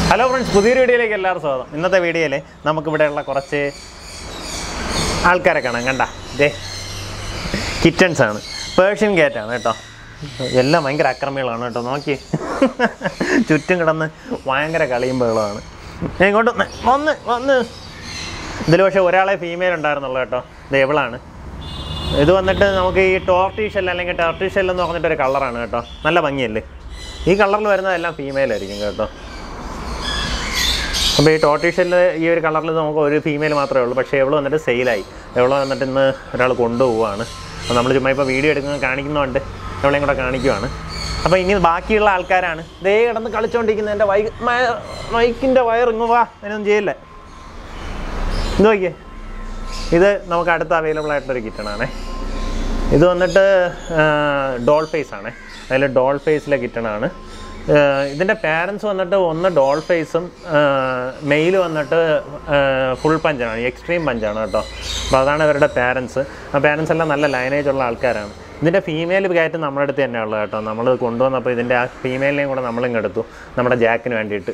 Hello friends, പുതിയൊരു വീഡിയോയിലേക്ക് എല്ലാവർക്കും സ്വാഗതം. ഇന്നത്തെ വീഡിയോയിൽ നമുക്കിവിടെയുള്ള കുറച്ച് ആൾക്കാരെ കാണാം. കണ്ട ദേ കിറ്റൻസ് ആണ്, പേർഷ്യൻ ക്യാറ്റാണ് കേട്ടോ. എല്ലാം ഭയങ്കര അക്രമികളാണ് കേട്ടോ. നോക്കി ചുറ്റും കിടന്ന് ഭയങ്കര കളിയും ബഹളമാണ്. ഇങ്ങോട്ട് വന്ന് ഇതിൽ പക്ഷേ ഒരാളെ ഫീമെയിൽ ഉണ്ടായിരുന്നുള്ളൂ കേട്ടോ. ഇത് എവളാണ്. ഇത് വന്നിട്ട് നമുക്ക് ഈ ടോർട്ടിഷെൽ അല്ലെങ്കിൽ ടർട്ടിഷെൽ എന്ന് പറഞ്ഞിട്ടൊരു കളറാണ് കേട്ടോ. നല്ല ഭംഗിയല്ലേ. ഈ കളറിൽ വരുന്നതെല്ലാം ഫീമെയിൽ ആയിരിക്കും കേട്ടോ. അപ്പോൾ ഈ ടോർട്ടിഷെൽ ഈ ഒരു കളറിൽ നമുക്ക് ഒരു ഫീമെയിൽ മാത്രമേ ഉള്ളൂ. പക്ഷേ എവള് വന്നിട്ട് സെയിലായി. എവള് വന്നിട്ട് ഇന്ന് ഒരാൾ കൊണ്ടുപോവുകയാണ്. അപ്പോൾ നമ്മൾ ചുമ്മാ ഇപ്പോൾ വീഡിയോ എടുക്കുന്നത് കാണിക്കുന്നതുകൊണ്ട് എവളെയും കൂടെ കാണിക്കുവാണ്. അപ്പോൾ ഇനി ബാക്കിയുള്ള ആൾക്കാരാണ് ദേ കിടന്ന് കളിച്ചുകൊണ്ടിരിക്കുന്നത്. എൻ്റെ മൈക്കിൻ്റെ വയറിങ്ങ് വാ, അതിനൊന്നും ചെയ്യില്ലേ. ഇത് നോക്കിയേ, ഇത് നമുക്ക് അടുത്ത അവൈലബിൾ ആയിട്ടൊരു കിറ്റണാണേ. ഇത് വന്നിട്ട് ഡോൾ ഫേസ് ആണേ. അതിൽ ഡോൾ ഫേസിലെ കിറ്റണാണ്. ഇതിൻ്റെ പാരൻസ് വന്നിട്ട് ഒന്ന് ഡോൾ ഫേസും മെയിൽ വന്നിട്ട് ഫുൾ പഞ്ചാണ്, എക്സ്ട്രീം പഞ്ചാണ് കേട്ടോ. അപ്പോൾ അതാണ് ഇവരുടെ പാരൻസ്. ആ പാരൻസ് എല്ലാം നല്ല ലൈനേജ് ഉള്ള ആൾക്കാരാണ്. ഇതിൻ്റെ ഫീമെയിൽ കയറ്റം നമ്മുടെ അടുത്ത് തന്നെ ഉള്ളത് കേട്ടോ. നമ്മൾ കൊണ്ടുവന്നപ്പോൾ ഇതിൻ്റെ ആ ഫീമെയിലിനെയും കൂടെ നമ്മളിങ്ങ് എടുത്തു നമ്മുടെ ജാക്കിന് വേണ്ടിയിട്ട്.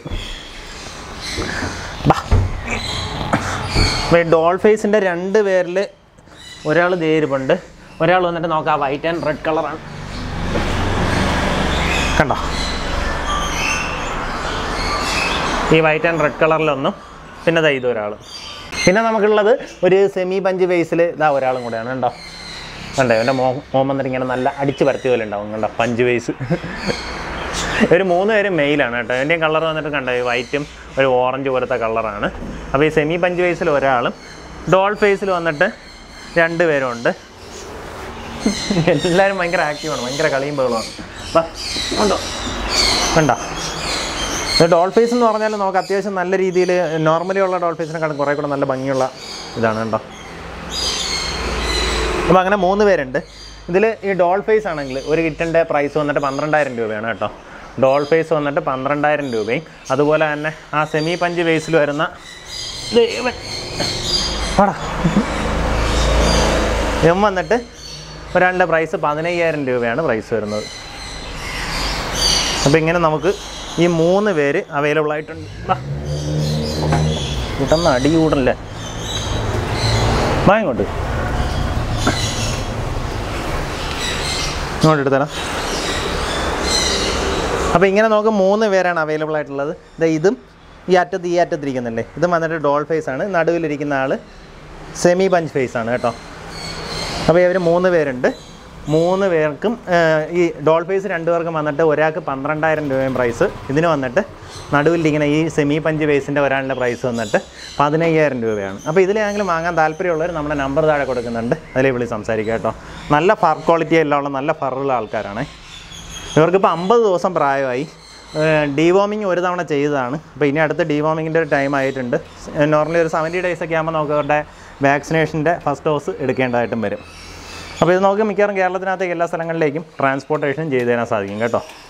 അപ്പോൾ ഈ ഡോൾ ഫേസിൻ്റെ രണ്ട് പേരിൽ ഒരാൾ ദേരിപ്പുണ്ട്, ഒരാൾ വന്നിട്ട് നോക്കാം വൈറ്റ് ആൻഡ് റെഡ് കളറാണ്. കണ്ടോ, ഈ വൈറ്റ് ആൻഡ് റെഡ് കളറിലൊന്നും, പിന്നെ ദാ ഇതൊരാൾ. പിന്നെ നമുക്കുള്ളത് ഒരു സെമി പഞ്ച് ബേസിൽ ഇതാ ഒരാളും കൂടെയാണ്. കണ്ടോ കണ്ടോ, എൻ്റെ മോൻ വന്നിട്ട് ഇങ്ങനെ നല്ല അടിച്ച് പരത്തി പോലെ ഉണ്ടാവും. കണ്ടോ പഞ്ച് ബേസ്. ഒരു 3 പേരും മെയിലാണ് കേട്ടോ. എൻ്റെയും കളർ വന്നിട്ട് കണ്ടോ വൈറ്റും ഒരു ഓറഞ്ച് പോലത്തെ കളറാണ്. അപ്പോൾ ഈ സെമി പഞ്ച് ബേസിൽ ഒരാളും ഡോൾ ഫേസിൽ വന്നിട്ട് 2 പേരും ഉണ്ട്. എല്ലാവരും ഭയങ്കര ആക്റ്റീവാണ്, ഭയങ്കര കളിയും ബഹളമാണ്. ഉണ്ടോ കണ്ടോ. ഡോൾ ഫേസ് എന്ന് പറഞ്ഞാൽ നമുക്ക് അത്യാവശ്യം നല്ല രീതിയിൽ നോർമലി ഉള്ള ഡോൾ ഫേസിനെക്കാളും കുറേ കൂടെ നല്ല ഭംഗിയുള്ള ഇതാണ് കേട്ടോ. അപ്പോൾ അങ്ങനെ 3 പേരുണ്ട് ഇതിൽ. ഈ ഡോൾ ഫേസ് ആണെങ്കിൽ ഒരു കിറ്റൻ്റെ പ്രൈസ് വന്നിട്ട് 12,000 രൂപയാണ് കേട്ടോ. ഡോൾ ഫേസ് വന്നിട്ട് 12,000 രൂപയും അതുപോലെ തന്നെ ആ സെമി പഞ്ച് ബേസിൽ വരുന്ന വന്നിട്ട് ഒരാളുടെ പ്രൈസ് 15,000 രൂപയാണ് പ്രൈസ് വരുന്നത്. അപ്പോൾ ഇങ്ങനെ നമുക്ക് ഈ 3 പേര് അവൈലബിൾ ആയിട്ടുണ്ട്. കിട്ടുന്ന അടി കൂടല്ലേ, ഇങ്ങോട്ട് എടുത്തരാം. അപ്പോൾ ഇങ്ങനെ നമുക്ക് 3 പേരാണ് അവൈലബിൾ ആയിട്ടുള്ളത്. ഇതും ഈ അറ്റത്തിരിക്കുന്നില്ലേ, ഇതും വന്നിട്ട് ഡോൾ ഫേസ് ആണ്. നടുവിലിരിക്കുന്ന ആൾ സെമി പഞ്ച് ഫേസ് ആണ് കേട്ടോ. അപ്പോൾ ഇവർ 3 പേരുണ്ട്. 3 പേർക്കും ഈ ഡോൾ ഫേസ് 2 പേർക്കും വന്നിട്ട് ഒരാൾക്ക് 12,000 രൂപയും പ്രൈസ്. ഇതിന് വന്നിട്ട് നടുവിലിരിക്കുന്ന ഈ സെമി പഞ്ച് ഫേസിൻ്റെ ഒരാളുടെ പ്രൈസ് വന്നിട്ട് 15,000 രൂപയാണ്. അപ്പോൾ ഇതിലെങ്കിലും വാങ്ങാൻ താല്പര്യമുള്ളവർ നമ്മുടെ നമ്പർ താഴെ കൊടുക്കുന്നുണ്ട്, അതിലേ വിളി സംസാരിക്കുക കേട്ടോ. നല്ല ഫർ ക്വാളിറ്റി എല്ലാം ഉള്ള നല്ല ഫറുള്ള ആൾക്കാരാണ്. ഇവർക്കിപ്പോൾ 50 ദിവസം പ്രായമായി. ഡീവോമിങ് ഒരു തവണ ചെയ്തതാണ്. അപ്പോൾ ഇനി അടുത്ത് ഡീവോമിങ്ങിൻ്റെ ഒരു ടൈം ആയിട്ടുണ്ട്. നോർമലി ഒരു 70 ഡേയ്സൊക്കെ ആകുമ്പോൾ നമുക്ക് അവരുടെ വാക്സിനേഷൻ്റെ ഫസ്റ്റ് ഡോസ് എടുക്കേണ്ടതായിട്ടും വരും. അപ്പോൾ ഇത് നമുക്ക് മിക്കവാറും കേരളത്തിനകത്തേക്ക് എല്ലാ സ്ഥലങ്ങളിലേക്കും ട്രാൻസ്പോർട്ടേഷൻ ചെയ്തു തരാൻ സാധിക്കും കേട്ടോ.